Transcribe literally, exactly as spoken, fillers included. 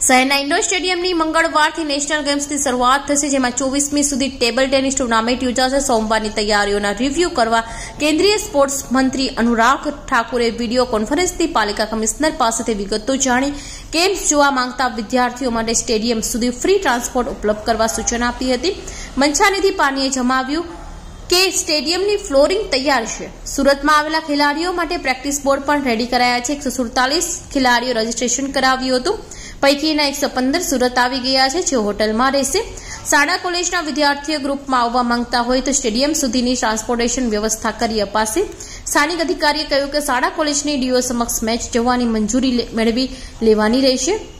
શહેરના indoor સ્ટેડિયમની મંગળવારથી national ગેમ્સની શરૂઆત થશે, જેમાં ચોવીસમી સુધી ટેબલ ટેનિસ ટુર્નામેન્ટ યોજાશે। સોમવારની તૈયારીઓના રિવ્યુ કરવા કેન્દ્રીય સ્પોર્ટ્સ મંત્રી અનુરાગ ઠાકુરે વિડીયો કોન્ફરન્સથી પાલિકા કમિશનર પાસેથી વિગતો જાણી ગેમ્સ જોવા માંગતા વિદ્યાર્થીઓ માટે સ્ટેડિયમ સુધી ફ્રી ટ્રાન્સપોર્ટ ઉપલબ્ધ કરવા સૂચના આપી હતી। મંછાનિધિ પાનીએ જણાવ્યું કે સ્ટેડિયમની ફ્લોરિંગ તૈયાર છે। સુરતમાં આવેલા ખેલાડીઓ માટે પ્રેક્ટિસ બોર્ડ પણ રેડી કરાયા છે। એકસો સુડતાલીસ ખેલાડીઓ રજીસ્ટ્રેશન કરાવ્યું હતું, પૈકીના એકસો પંદર સુરત આવી ગયા છે, જે હોટલમાં રહેશે। શાળા કોલેજના વિદ્યાર્થીઓ ગ્રુપમાં આવવા માંગતા હોય તો સ્ટેડિયમ સુધીની ટ્રાન્સપોર્ટેશન વ્યવસ્થા કરી અપાશે। સ્થાનિક અધિકારીએ કહ્યું કે શાળા કોલેજની ડીઓ સમક્ષ મેચ જોવાની મંજૂરી મેળવી લેવાની રહેશે।